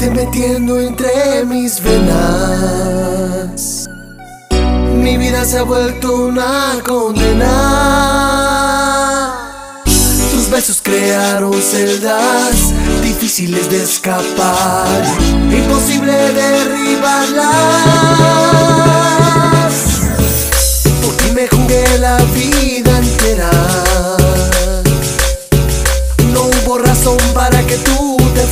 fuiste metiendo entre mis venas. Mi vida se ha vuelto una condena. Tus besos crearon celdas difíciles de escapar, imposible derribarlas. Por ti me jugué la vida entera. No hubo razón para que tú te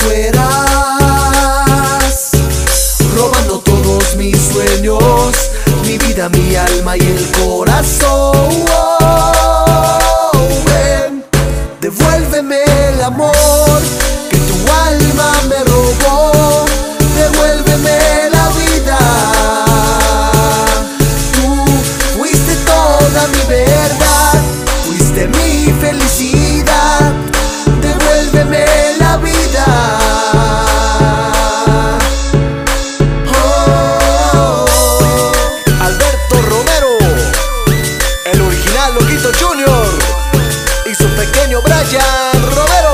fueras, robando todos mis sueños, mi vida, mi alma y el corazón. Ven, devuélveme el amor que tu alma me robó. Devuélveme la vida. Tú fuiste toda mi verdad, fuiste mi felicidad. Devuélveme la vida. Alberto Romero, el original Loquito Junior, y su pequeño Brian Romero.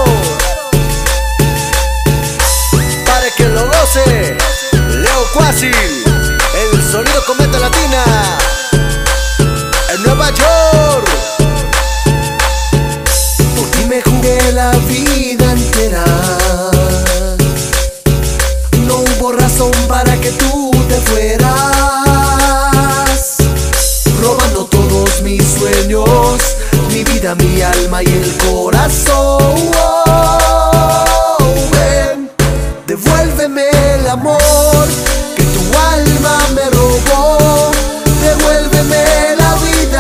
Para que lo goce, Leo Quasil, el sonido Cometa Latina, en Nueva York. Por ti me jugué la vida entera. No hubo razón para que tú te fueras, robando todos mis sueños, mi vida, mi alma y el corazón. Ven, devuélveme el amor que tu alma me robó. Devuélveme la vida.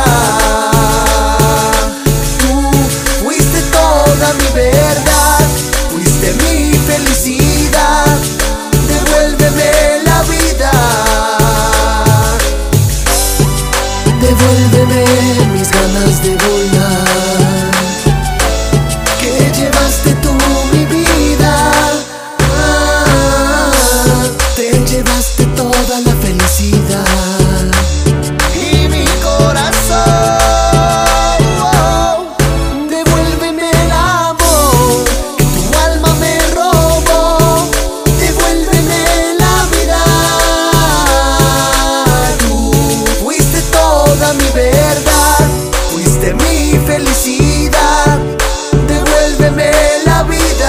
Tú fuiste toda mi verdad, fuiste mi felicidad. Devuélveme la vida. Devuélveme mis ganas de volar, que llevaste tú mi vida. Te llevaste toda la felicidad y mi corazón. Devuélveme el amor que tu alma me robó. Devuélveme la vida. Tú fuiste toda mi verdad, fuiste mi felicidad. Devuélveme la vida.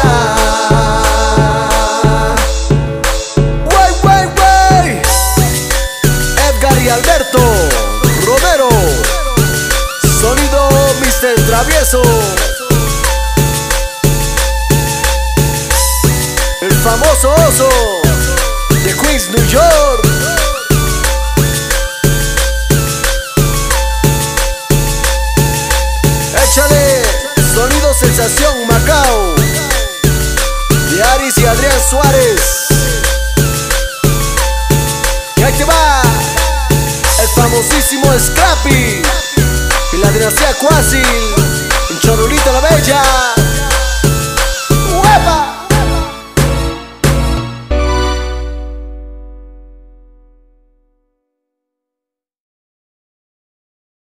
¡Wey, wey, wey! Edgar y Alberto Romero, sonido Mr. Travieso, el famoso oso de Queens, New York. Échale sonido Sensación Macao, de Aris y Adrián Suárez. Y ahí te va el famosísimo Scrappy y la dinastía Quasil, en Cholulita la Bella.